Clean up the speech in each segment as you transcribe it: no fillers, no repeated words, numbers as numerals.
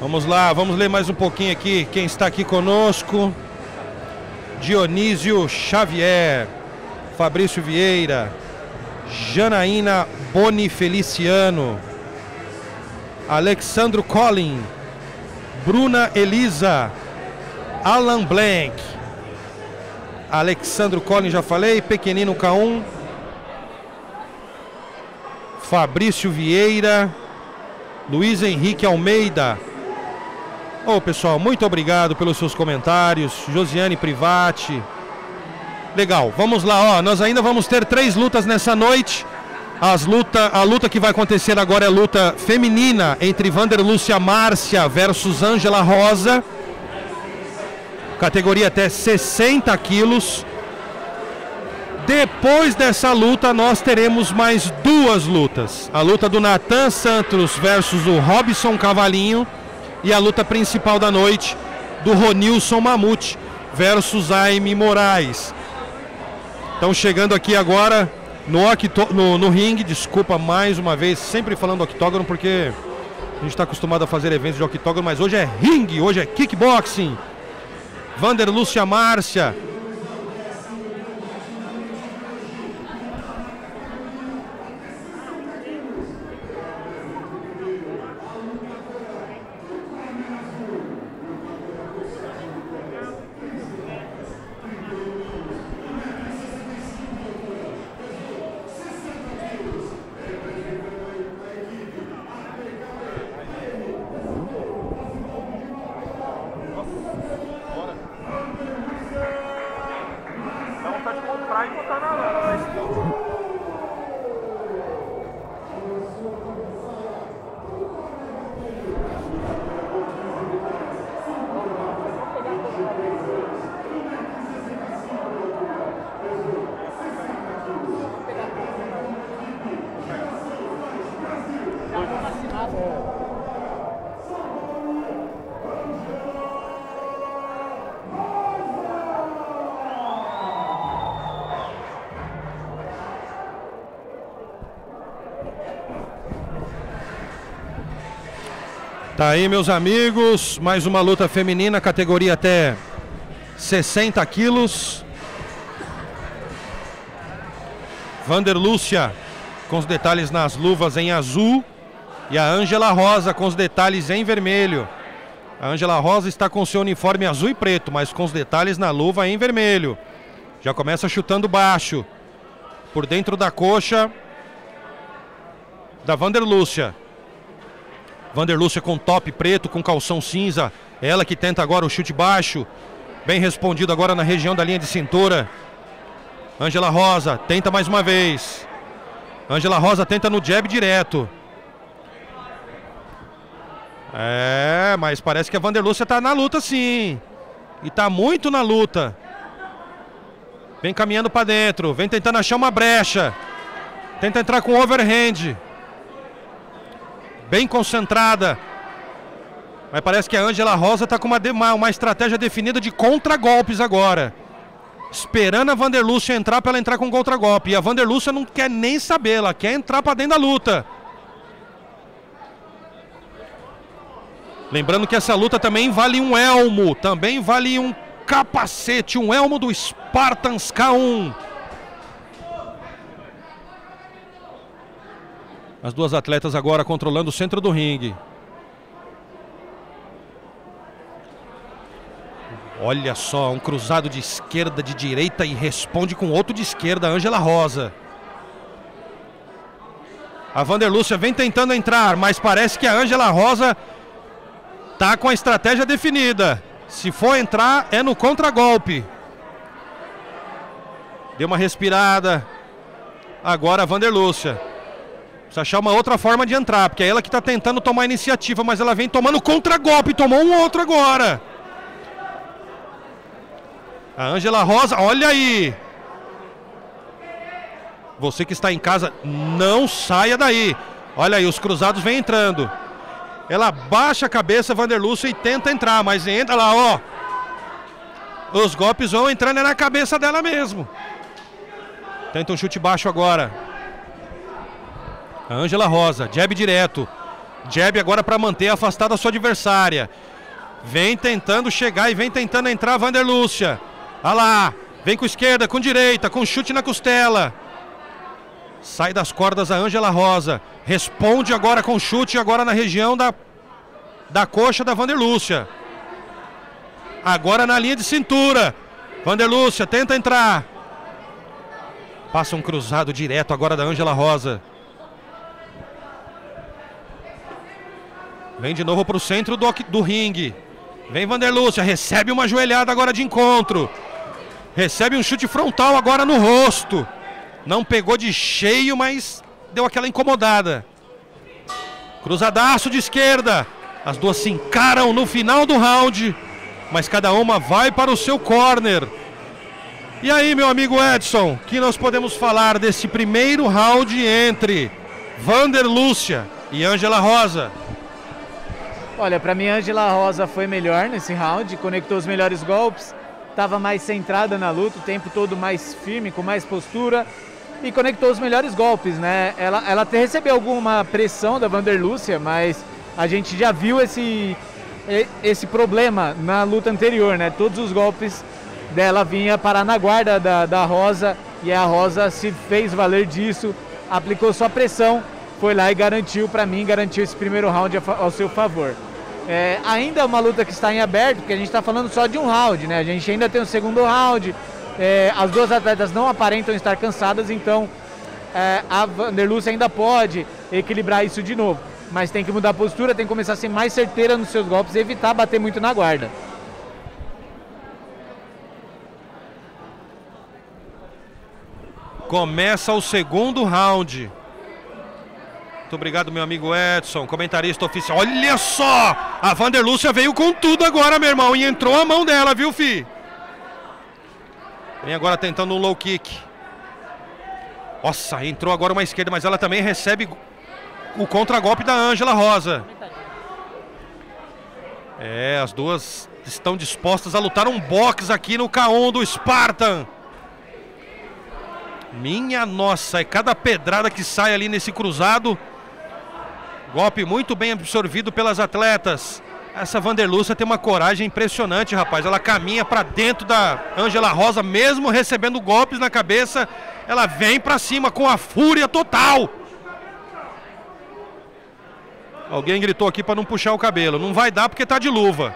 Vamos lá, vamos ler mais um pouquinho aqui. Quem está aqui conosco: Dionísio Xavier, Fabrício Vieira, Janaína Boni Feliciano, Alexandro Collin, Bruna Elisa, Alan Blank, Alexandro Collin, já falei, Pequenino K1, Fabrício Vieira, Luiz Henrique Almeida. Ô pessoal, muito obrigado pelos seus comentários. Josiane Privati. Legal, vamos lá, ó. Nós ainda vamos ter 3 lutas nessa noite. A luta que vai acontecer agora é a luta feminina entre Vanderlúcia Márcia versus Ângela Rosa. Categoria até 60 quilos. Depois dessa luta nós teremos mais 2 lutas. A luta do Nathan Santos versus o Robson Cavalinho. E a luta principal da noite do Ronilson Mamute versus Jaime Moraes. Estão chegando aqui agora no ringue. Desculpa mais uma vez, sempre falando octógono, porque a gente está acostumado a fazer eventos de octógono, mas hoje é ringue, hoje é kickboxing. Vanderlúcia Márcia. Tá aí, meus amigos, mais uma luta feminina, categoria até 60 quilos. Vanderlúcia com os detalhes nas luvas em azul e a Ângela Rosa com os detalhes em vermelho. A Ângela Rosa está com seu uniforme azul e preto, mas com os detalhes na luva em vermelho. Já começa chutando baixo, por dentro da coxa da Vanderlúcia. Vanderlúcia com top preto, com calção cinza. Ela que tenta agora o chute baixo. Bem respondido agora na região da linha de cintura. Ângela Rosa tenta mais uma vez. Ângela Rosa tenta no jab direto. É, mas parece que a Vanderlúcia está na luta sim. E está muito na luta. Vem caminhando para dentro. Vem tentando achar uma brecha. Tenta entrar com overhand. Bem concentrada. Mas parece que a Ângela Rosa está com uma estratégia definida de contragolpes agora. Esperando a Vanderlúcia entrar para ela entrar com contragolpe. E a Vanderlúcia não quer nem saber, ela quer entrar para dentro da luta. Lembrando que essa luta também vale um elmo, também vale um capacete, um elmo do Spartans K1. As duas atletas agora controlando o centro do ringue. Olha só, um cruzado de esquerda, de direita e responde com outro de esquerda, Ângela Rosa. A Vanderlúcia vem tentando entrar, mas parece que a Ângela Rosa tá com a estratégia definida. Se for entrar, é no contragolpe. Deu uma respirada. Agora a Vanderlúcia. Precisa achar uma outra forma de entrar, porque é ela que está tentando tomar a iniciativa, mas ela vem tomando contragolpe, tomou um outro agora. A Ângela Rosa, olha aí. Você que está em casa, não saia daí. Olha aí, os cruzados vêm entrando. Ela baixa a cabeça, Vanderlúcia, e tenta entrar, mas entra lá, ó. Os golpes vão entrando na cabeça dela mesmo. Tenta um chute baixo agora. A Ângela Rosa, jab direto. Jab agora para manter afastada a sua adversária. Vem tentando chegar e vem tentando entrar a Vanderlúcia. Olha lá, vem com esquerda, com direita, com chute na costela. Sai das cordas a Ângela Rosa. Responde agora com chute agora na região da coxa da Vanderlúcia. Agora na linha de cintura. Vanderlúcia tenta entrar. Passa um cruzado direto agora da Ângela Rosa. Vem de novo para o centro do ringue. Vem Vanderlúcia, recebe uma joelhada agora de encontro. Recebe um chute frontal agora no rosto. Não pegou de cheio, mas deu aquela incomodada. Cruzadaço de esquerda. As duas se encaram no final do round, mas cada uma vai para o seu corner. E aí, meu amigo Edson, que nós podemos falar desse primeiro round entre Vanderlúcia e Ângela Rosa? Olha, para mim a Ângela Rosa foi melhor nesse round, conectou os melhores golpes, estava mais centrada na luta, o tempo todo mais firme, com mais postura e conectou os melhores golpes, né? Ela até recebeu alguma pressão da Vanderlúcia, mas a gente já viu esse problema na luta anterior, né? Todos os golpes dela vinha parar na guarda da Rosa e a Rosa se fez valer disso, aplicou sua pressão, foi lá e garantiu esse primeiro round ao seu favor. Ainda é uma luta que está em aberto, porque a gente está falando só de um round, né? A gente ainda tem o segundo round, as duas atletas não aparentam estar cansadas, então a Vanderlúcia ainda pode equilibrar isso de novo. Mas tem que mudar a postura, tem que começar a ser mais certeira nos seus golpes e evitar bater muito na guarda. Começa o segundo round. Muito obrigado, meu amigo Edson, comentarista oficial. Olha só! A Vanderlúcia veio com tudo agora, meu irmão. E entrou a mão dela, viu, fi? Vem agora tentando um low kick. Nossa, entrou agora uma esquerda, mas ela também recebe o contragolpe da Ângela Rosa. As duas estão dispostas a lutar um boxe aqui no K1 do Spartan. Minha nossa, é cada pedrada que sai ali nesse cruzado. Golpe muito bem absorvido pelas atletas. Essa Vanderlúcia tem uma coragem impressionante, rapaz. Ela caminha para dentro da Ângela Rosa, mesmo recebendo golpes na cabeça. Ela vem para cima com a fúria total. Alguém gritou aqui para não puxar o cabelo. Não vai dar porque tá de luva.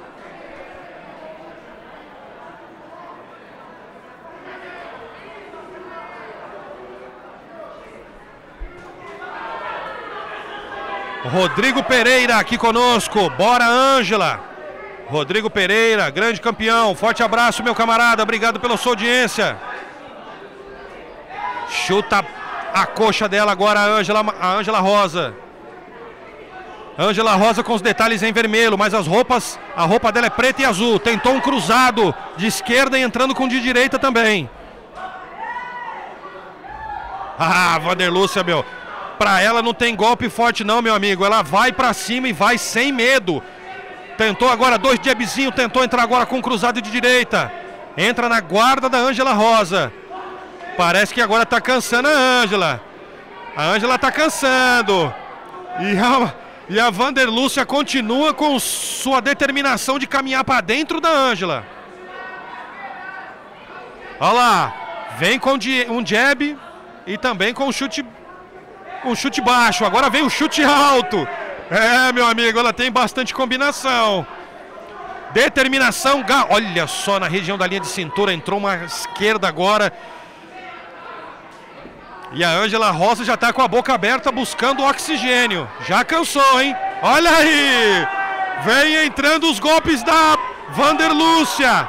Rodrigo Pereira aqui conosco. Bora, Ângela. Rodrigo Pereira, grande campeão. Forte abraço, meu camarada. Obrigado pela sua audiência. Chuta a coxa dela agora a Ângela Rosa. Ângela Rosa com os detalhes em vermelho, mas a roupa dela é preta e azul. Tentou um cruzado de esquerda e entrando com de direita também. Vanderlúcia, meu. Pra ela não tem golpe forte não, meu amigo. Ela vai pra cima e vai sem medo. Tentou agora 2 jabzinhos, tentou entrar agora com um cruzado de direita. Entra na guarda da Ângela Rosa. Parece que agora tá cansando a Ângela. A Ângela tá cansando. E a Vanderlúcia continua com sua determinação de caminhar pra dentro da Ângela. Olha lá. Vem com um jab e também com um chute baixo, agora vem o chute alto. Meu amigo, ela tem bastante combinação. Determinação, olha só, na região da linha de cintura, entrou uma esquerda agora. E a Ângela Rosa já tá com a boca aberta buscando oxigênio. Já cansou, hein? Olha aí! Vem entrando os golpes da Vanderlúcia.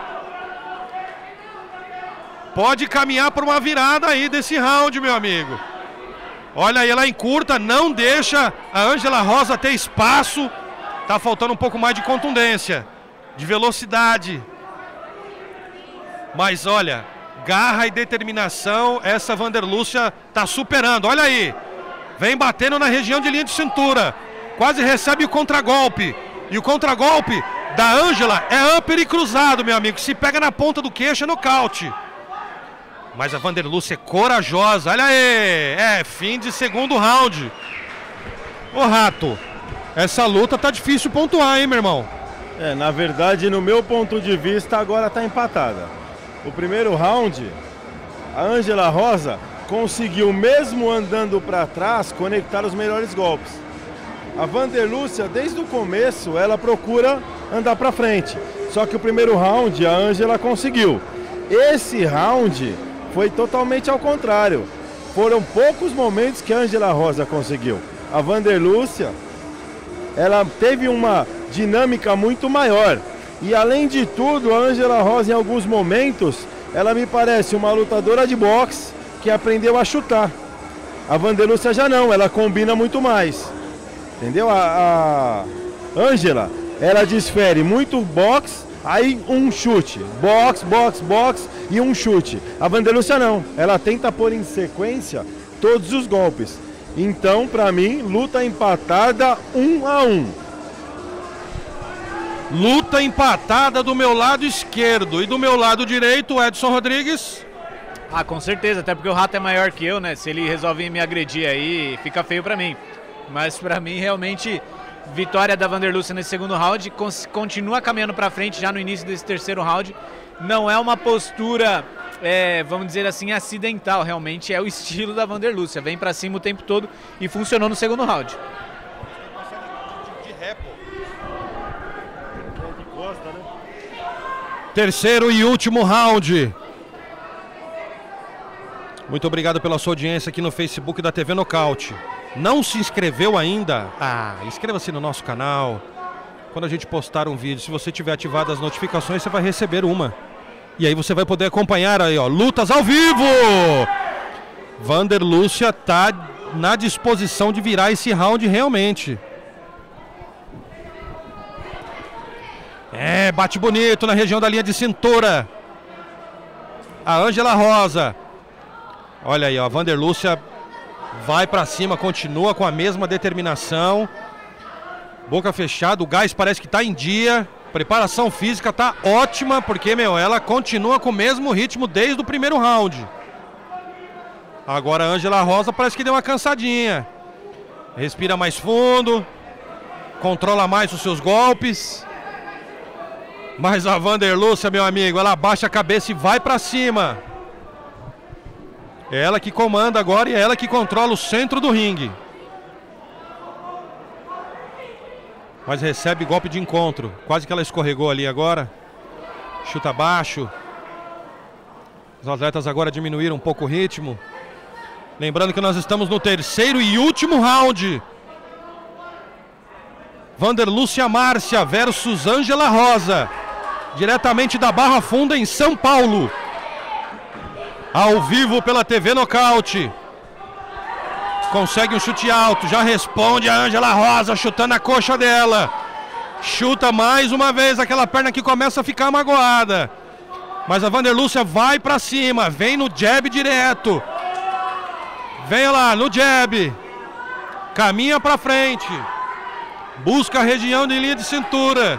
Pode caminhar para uma virada aí desse round, meu amigo. Olha aí, ela encurta, não deixa a Ângela Rosa ter espaço. Tá faltando um pouco mais de contundência, de velocidade. Mas olha, garra e determinação, essa Vanderlúcia tá superando. Olha aí, vem batendo na região de linha de cintura. Quase recebe o contragolpe. E o contragolpe da Ângela é upper e cruzado, meu amigo. Se pega na ponta do queixo, é nocaute. Mas a Vanderlúcia é corajosa. Olha aí. Fim de segundo round. Ô, Rato. Essa luta tá difícil pontuar, hein, meu irmão? Na verdade, no meu ponto de vista, agora tá empatada. O primeiro round, a Ângela Rosa conseguiu, mesmo andando para trás, conectar os melhores golpes. A Vanderlúcia, desde o começo, ela procura andar para frente. Só que o primeiro round, a Ângela conseguiu. Esse round foi totalmente ao contrário. Foram poucos momentos que a Ângela Rosa conseguiu. A Vanderlúcia, ela teve uma dinâmica muito maior. E além de tudo, a Ângela Rosa, em alguns momentos, ela me parece uma lutadora de boxe que aprendeu a chutar. A Vanderlúcia já não, ela combina muito mais. Entendeu? A Ângela, ela desfere muito boxe, aí um chute. Boxe, boxe, boxe e um chute. A Vanderlúcia não, ela tenta pôr em sequência todos os golpes. Então, pra mim, luta empatada 1-1. Luta empatada do meu lado esquerdo. E do meu lado direito, Edson Rodrigues. Com certeza, até porque o Rato é maior que eu, né? Se ele resolve me agredir aí, fica feio pra mim. Mas pra mim, realmente, vitória da Vanderlúcia nesse segundo round. Continua caminhando pra frente já no início desse terceiro round. Não é uma postura, vamos dizer assim, acidental. Realmente é o estilo da Vanderlúcia. Vem pra cima o tempo todo e funcionou no segundo round. Terceiro e último round. Muito obrigado pela sua audiência aqui no Facebook da TV Nocaute. Não se inscreveu ainda? Inscreva-se no nosso canal. Quando a gente postar um vídeo, se você tiver ativado as notificações, você vai receber uma. E aí você vai poder acompanhar aí, ó, lutas ao vivo. Vanderlúcia tá na disposição de virar esse round realmente. Bate bonito na região da linha de cintura. A Ângela Rosa. Olha aí, ó, a Vanderlúcia vai pra cima, continua com a mesma determinação. Boca fechada, o gás parece que tá em dia. Preparação física tá ótima, porque, ela continua com o mesmo ritmo desde o primeiro round. Agora a Ângela Rosa parece que deu uma cansadinha. Respira mais fundo, controla mais os seus golpes. Mas a Vanderlúcia, meu amigo, ela abaixa a cabeça e vai pra cima. É ela que comanda agora e é ela que controla o centro do ringue. Mas recebe golpe de encontro. Quase que ela escorregou ali agora. Chuta baixo. Os atletas agora diminuíram um pouco o ritmo. Lembrando que nós estamos no terceiro e último round. Vanderlúcia Márcia versus Ângela Rosa. Diretamente da Barra Funda, em São Paulo. Ao vivo pela TV Nocaute. Consegue um chute alto, já responde a Ângela Rosa, chutando a coxa dela. Chuta mais uma vez aquela perna que começa a ficar magoada. Mas a Vanderlúcia vai pra cima, vem no jab direto. Vem lá, no jab. Caminha pra frente. Busca a região de linha de cintura.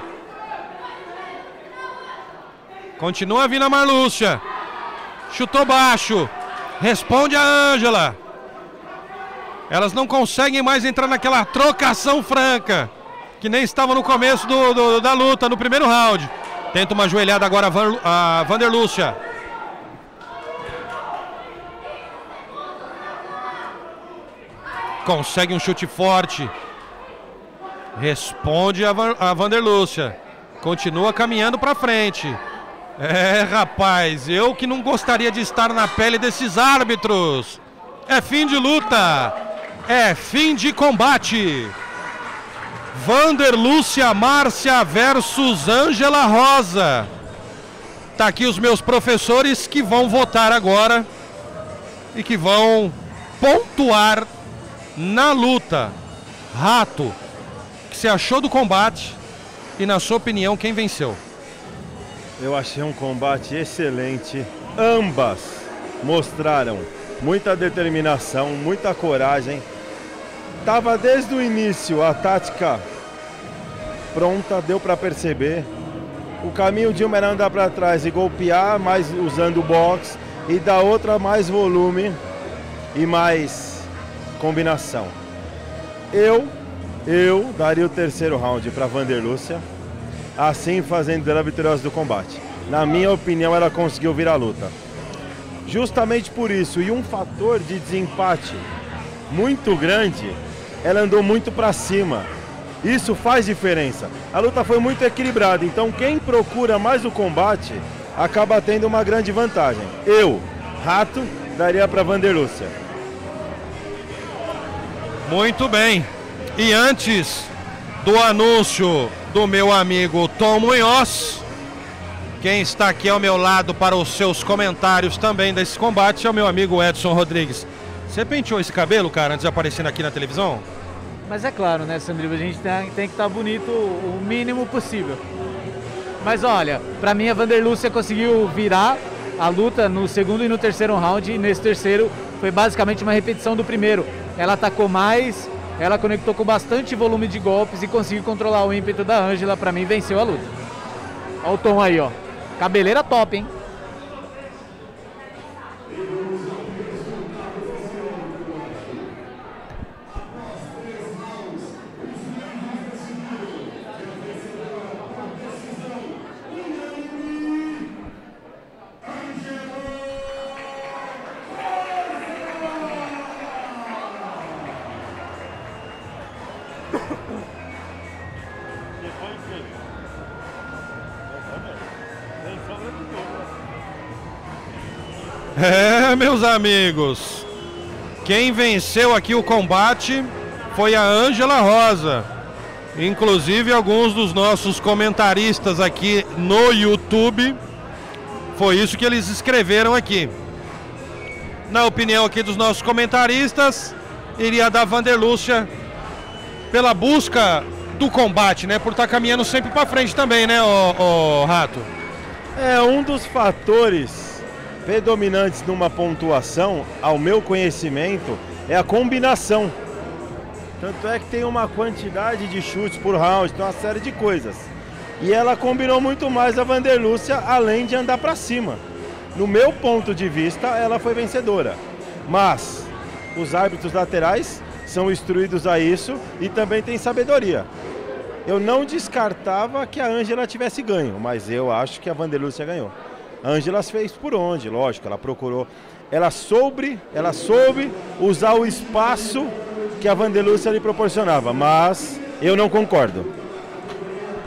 Continua vindo a Marlúcia. Chutou baixo. Responde a Ângela. Elas não conseguem mais entrar naquela trocação franca que nem estava no começo da luta, no primeiro round. Tenta uma joelhada agora a Vanderlúcia. Consegue um chute forte. Responde a Vanderlúcia. Continua caminhando para frente. Rapaz, eu que não gostaria de estar na pele desses árbitros. É fim de luta. É fim de combate. Vanderlúcia Márcia versus Ângela Rosa. Tá aqui os meus professores que vão votar agora e que vão pontuar na luta. Rato, o que você achou do combate e, na sua opinião, quem venceu? Eu achei um combate excelente. Ambas mostraram muita determinação, muita coragem. Tava desde o início a tática pronta, deu para perceber. O caminho de uma era andar para trás e golpear, mais usando o boxe, e da outra mais volume e mais combinação. Eu Eu daria o terceiro round para Vanderlúcia, assim fazendo dela vitoriosa do combate. Na minha opinião, ela conseguiu virar a luta. Justamente por isso, e um fator de desempate muito grande, ela andou muito para cima. Isso faz diferença. A luta foi muito equilibrada, então quem procura mais o combate acaba tendo uma grande vantagem. Eu, Rato, daria para Vanderlúcia. Muito bem. E antes do anúncio do meu amigo Tom Munhoz, quem está aqui ao meu lado para os seus comentários também desse combate é o meu amigo Edson Rodrigues. Você penteou esse cabelo, cara, antes de aparecer aqui na televisão? Mas é claro, né, Sandriva, a gente tem que estar bonito o mínimo possível. Mas olha, pra mim a Vanderlúcia conseguiu virar a luta no segundo e no terceiro round, e nesse terceiro foi basicamente uma repetição do primeiro. Ela atacou mais, ela conectou com bastante volume de golpes e conseguiu controlar o ímpeto da Ângela. Pra mim, venceu a luta. Olha o Tom aí, ó. Cabeleira top, hein? É, meus amigos, quem venceu aqui o combate foi a Ângela Rosa. Inclusive alguns dos nossos comentaristas aqui no YouTube, foi isso que eles escreveram aqui. Na opinião aqui dos nossos comentaristas, iria dar Vanderlúcia pela busca do combate, né? Por estar caminhando sempre para frente também, né, o Rato? É um dos fatores predominantes numa pontuação, ao meu conhecimento, é a combinação. Tanto é que tem uma quantidade de chutes por round, tem uma série de coisas. E ela combinou muito mais a Vanderlúcia, além de andar para cima. No meu ponto de vista, ela foi vencedora. Mas os árbitros laterais são instruídos a isso e também tem sabedoria. Eu não descartava que a Ângela tivesse ganho, mas eu acho que a Vanderlúcia ganhou. A Ângela fez por onde, lógico, ela procurou, ela soube usar o espaço que a Vanderlúcia lhe proporcionava, mas eu não concordo.